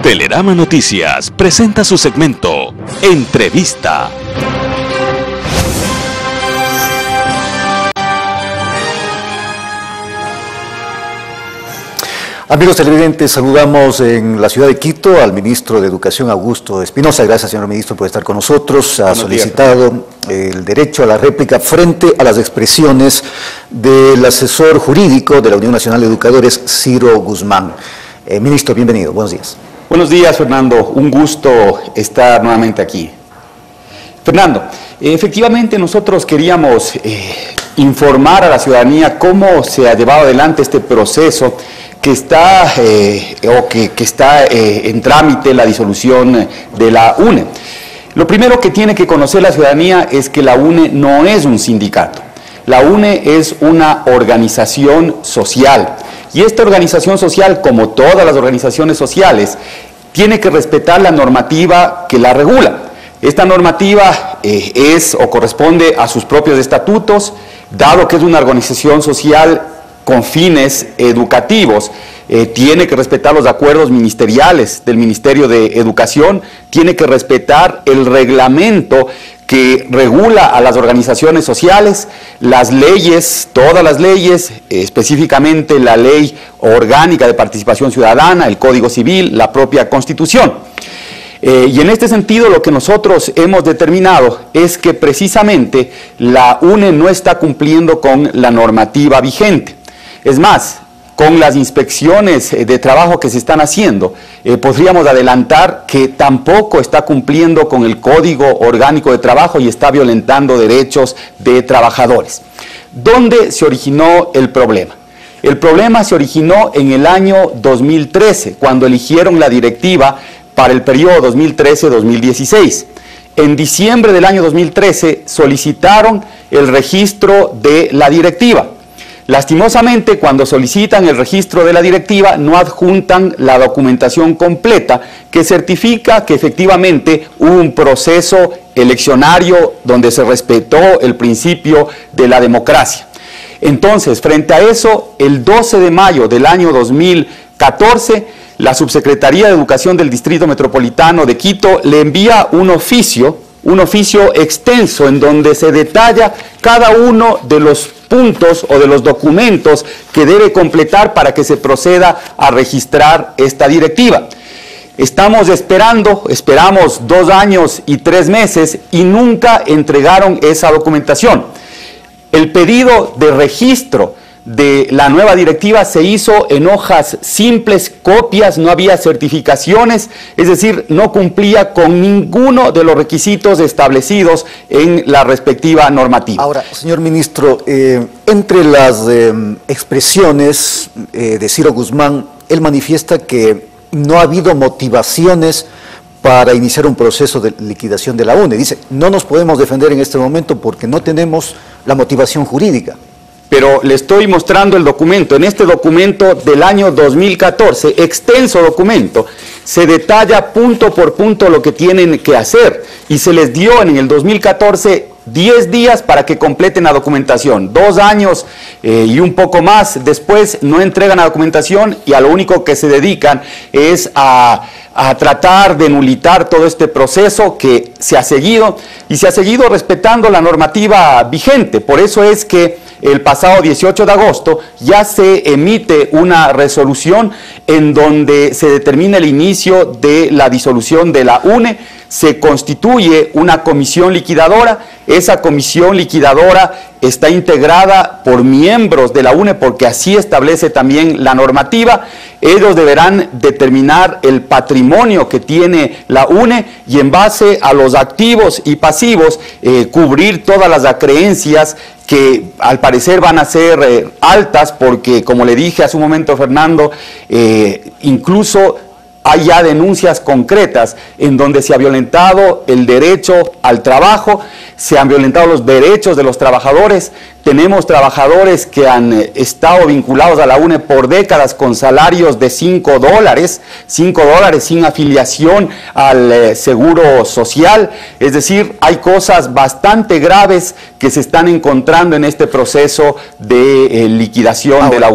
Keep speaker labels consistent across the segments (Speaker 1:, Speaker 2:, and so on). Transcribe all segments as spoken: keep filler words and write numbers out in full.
Speaker 1: Telerama Noticias presenta su segmento Entrevista.
Speaker 2: Amigos televidentes, saludamos en la ciudad de Quito al ministro de Educación, Augusto Espinosa. Gracias, señor ministro, por estar con nosotros. Ha solicitado el derecho a la réplica frente a las expresiones del asesor jurídico de la Unión Nacional de Educadores, Ciro Guzmán. Eh, ministro, bienvenido. Buenos días.
Speaker 3: Buenos días, Fernando. Un gusto estar nuevamente aquí. Fernando, efectivamente nosotros queríamos eh, informar a la ciudadanía cómo se ha llevado adelante este proceso que está, eh, o que, que está eh, en trámite la disolución de la U N E. Lo primero que tiene que conocer la ciudadanía es que la U N E no es un sindicato. La U N E es una organización social. Y esta organización social, como todas las organizaciones sociales, tiene que respetar la normativa que la regula. Esta normativa eh, es o corresponde a sus propios estatutos, dado que es una organización social con fines educativos, eh, tiene que respetar los acuerdos ministeriales del Ministerio de Educación, tiene que respetar el reglamento que regula a las organizaciones sociales, las leyes, todas las leyes, específicamente la Ley Orgánica de Participación Ciudadana, el Código Civil, la propia Constitución. Eh, y en este sentido lo que nosotros hemos determinado es que precisamente la U N E no está cumpliendo con la normativa vigente. Es más, con las inspecciones de trabajo que se están haciendo, eh, podríamos adelantar que tampoco está cumpliendo con el Código Orgánico de Trabajo y está violentando derechos de trabajadores. ¿Dónde se originó el problema? El problema se originó en el año dos mil trece, cuando eligieron la directiva para el periodo dos mil trece a dos mil dieciséis. En diciembre del año dos mil trece solicitaron el registro de la directiva. Lastimosamente, cuando solicitan el registro de la directiva, no adjuntan la documentación completa que certifica que efectivamente hubo un proceso eleccionario donde se respetó el principio de la democracia. Entonces, frente a eso, el doce de mayo del año dos mil catorce, la Subsecretaría de Educación del Distrito Metropolitano de Quito le envía un oficio, un oficio extenso en donde se detalla cada uno de los puntos o de los documentos que debe completar para que se proceda a registrar esta directiva. Estamos esperando, esperamos dos años y tres meses y nunca entregaron esa documentación. El pedido de registro de la nueva directiva se hizo en hojas simples, copias, no había certificaciones, es decir, no cumplía con ninguno de los requisitos establecidos en la respectiva normativa.
Speaker 2: Ahora, señor ministro, eh, entre las eh, expresiones eh, de Ciro Guzmán, él manifiesta que no ha habido motivaciones para iniciar un proceso de liquidación de la U N E. Dice, no nos podemos defender en este momento porque no tenemos la motivación jurídica.
Speaker 3: Pero le estoy mostrando el documento. En este documento del año dos mil catorce, extenso documento, se detalla punto por punto lo que tienen que hacer y se les dio en el dos mil catorce diez días para que completen la documentación. Dos años eh, y un poco más después no entregan la documentación y a lo único que se dedican es a, a tratar de nulitar todo este proceso que se ha seguido y se ha seguido respetando la normativa vigente. Por eso es que el pasado dieciocho de agosto ya se emite una resolución en donde se determina el inicio de la disolución de la U N E, se constituye una comisión liquidadora. Esa comisión liquidadora está integrada por miembros de la U N E porque así establece también la normativa. Ellos deberán determinar el patrimonio que tiene la U N E y en base a los activos y pasivos eh, cubrir todas las acreencias que al parecer van a ser eh, altas porque, como le dije hace un momento, Fernando, eh, incluso hay ya denuncias concretas en donde se ha violentado el derecho al trabajo, se han violentado los derechos de los trabajadores. Tenemos trabajadores que han estado vinculados a la U N E por décadas con salarios de cinco dólares, cinco dólares sin afiliación al eh, seguro social. Es decir, hay cosas bastante graves que se están encontrando en este proceso de eh, liquidación Ahora, de la U N E.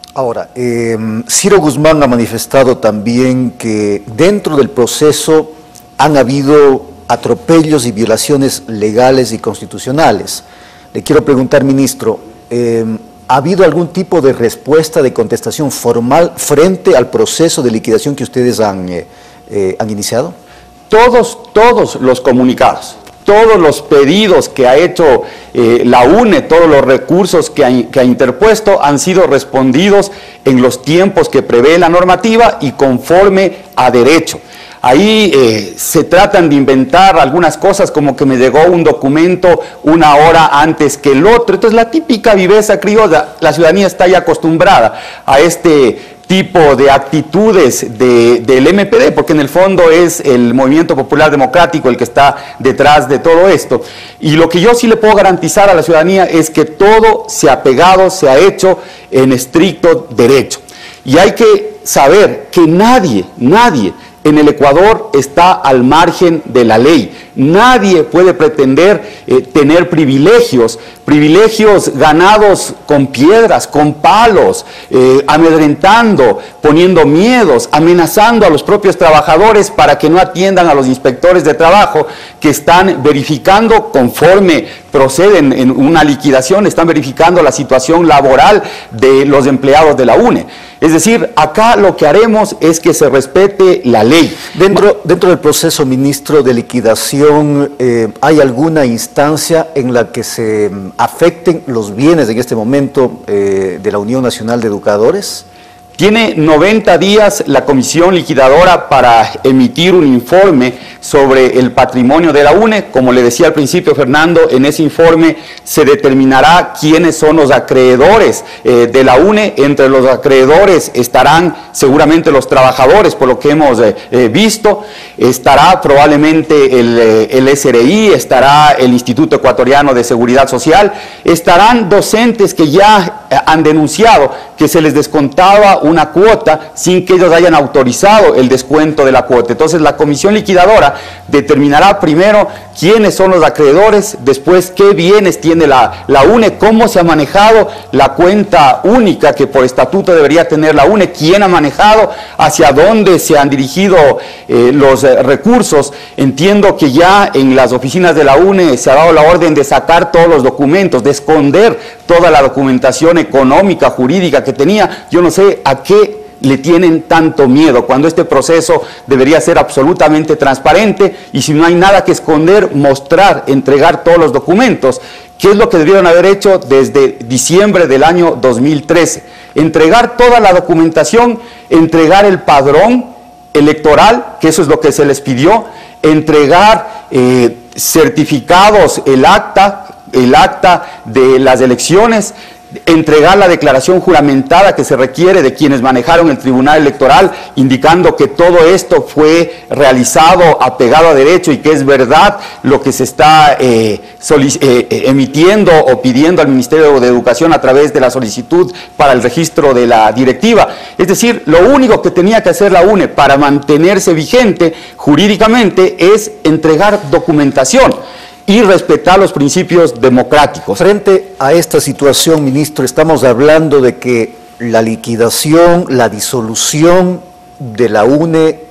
Speaker 2: Ahora, eh, Ciro Guzmán ha manifestado también que dentro del proceso han habido atropellos y violaciones legales y constitucionales. Le quiero preguntar, ministro, eh, ¿ha habido algún tipo de respuesta, de contestación formal frente al proceso de liquidación que ustedes han, eh, eh, han iniciado?
Speaker 3: Todos, todos los comunicados, todos los pedidos que ha hecho eh, la U N E, todos los recursos que ha, que ha interpuesto han sido respondidos en los tiempos que prevé la normativa y conforme a derecho. Ahí eh, se tratan de inventar algunas cosas como que me llegó un documento una hora antes que el otro. Entonces la típica viveza criolla, la ciudadanía está ya acostumbrada a este tipo de actitudes de, del M P D, porque en el fondo es el Movimiento Popular Democrático el que está detrás de todo esto. Y lo que yo sí le puedo garantizar a la ciudadanía es que todo se ha pegado, se ha hecho en estricto derecho. Y hay que saber que nadie, nadie en el Ecuador está al margen de la ley. Nadie puede pretender eh, tener privilegios, privilegios ganados con piedras, con palos, eh, amedrentando, poniendo miedos, amenazando a los propios trabajadores para que no atiendan a los inspectores de trabajo que están verificando conforme proceden en una liquidación, están verificando la situación laboral de los empleados de la U N E. Es decir, acá lo que haremos es que se respete la ley.
Speaker 2: Dentro, dentro del proceso, ministro, de liquidación, eh, ¿hay alguna instancia en la que se afecten los bienes en este momento eh, de la Unión Nacional de Educadores?
Speaker 3: Tiene noventa días la comisión liquidadora para emitir un informe sobre el patrimonio de la U N E. Como le decía al principio, Fernando, en ese informe se determinará quiénes son los acreedores eh, de la U N E. Entre los acreedores estarán seguramente los trabajadores, por lo que hemos eh, eh, visto. Estará probablemente el, eh, el S R I, estará el Instituto Ecuatoriano de Seguridad Social, estarán docentes que ya eh, han denunciado que se les descontaba una cuota sin que ellos hayan autorizado el descuento de la cuota. Entonces la comisión liquidadora determinará primero quiénes son los acreedores, después qué bienes tiene la, la U N E, cómo se ha manejado la cuenta única que por estatuto debería tener la U N E, quién ha manejado, hacia dónde se han dirigido eh, los eh, recursos. Entiendo que ya en las oficinas de la U N E se ha dado la orden de sacar todos los documentos, de esconder toda la documentación económica, jurídica que tenía. Yo no sé a qué le tienen tanto miedo, cuando este proceso debería ser absolutamente transparente y si no hay nada que esconder, mostrar, entregar todos los documentos, que es lo que debieron haber hecho desde diciembre del año dos mil trece. Entregar toda la documentación, entregar el padrón electoral, que eso es lo que se les pidió, entregar eh, certificados, el acta, el acta de las elecciones, entregar la declaración juramentada que se requiere de quienes manejaron el Tribunal Electoral, indicando que todo esto fue realizado apegado a derecho y que es verdad lo que se está eh, eh, emitiendo o pidiendo al Ministerio de Educación a través de la solicitud para el registro de la directiva. Es decir, lo único que tenía que hacer la U N E para mantenerse vigente jurídicamente es entregar documentación y respetar los principios democráticos.
Speaker 2: Frente a esta situación, ministro, estamos hablando de que la liquidación, la disolución de la U N E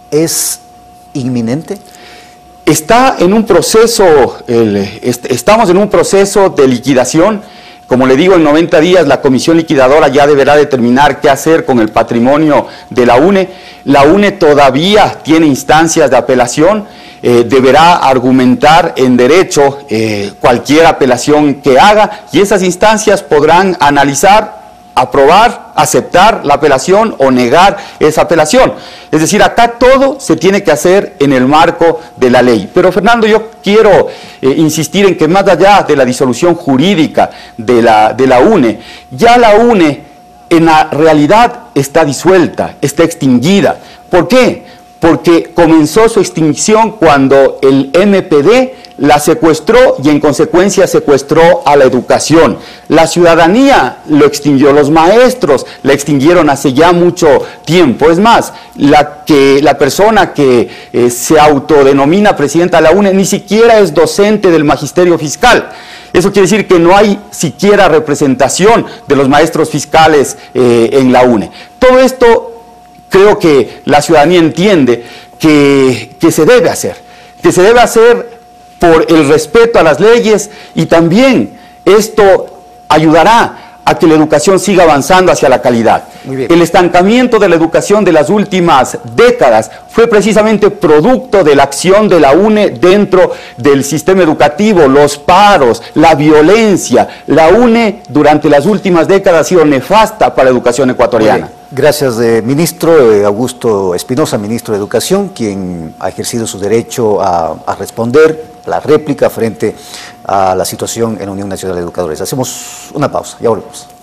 Speaker 2: es inminente.
Speaker 3: Está en un proceso, el, est estamos en un proceso de liquidación. Como le digo, en noventa días la comisión liquidadora ya deberá determinar qué hacer con el patrimonio de la U N E. La U N E todavía tiene instancias de apelación. Eh, deberá argumentar en derecho eh, cualquier apelación que haga y esas instancias podrán analizar, aprobar, aceptar la apelación o negar esa apelación. Es decir, acá todo se tiene que hacer en el marco de la ley. Pero Fernando, yo quiero eh, insistir en que más allá de la disolución jurídica de la, de la U N E, ya la U N E en la realidad está disuelta, está extinguida. ¿Por qué? Porque comenzó su extinción cuando el M P D la secuestró y en consecuencia secuestró a la educación. La ciudadanía lo extinguió, los maestros la extinguieron hace ya mucho tiempo. Es más, la, que, la persona que eh, se autodenomina presidenta de la UNE ni siquiera es docente del magisterio fiscal. Eso quiere decir que no hay siquiera representación de los maestros fiscales eh, en la UNE. Todo esto creo que la ciudadanía entiende que, que se debe hacer, que se debe hacer por el respeto a las leyes, y también esto ayudará a que la educación siga avanzando hacia la calidad. El estancamiento de la educación de las últimas décadas fue precisamente producto de la acción de la UNE dentro del sistema educativo, los paros, la violencia. La UNE durante las últimas décadas ha sido nefasta para la educación ecuatoriana.
Speaker 2: Gracias, eh, ministro eh, Augusto Espinosa, ministro de Educación, quien ha ejercido su derecho a, a responder la réplica frente a la situación en la Unión Nacional de Educadores. Hacemos una pausa, ya volvemos.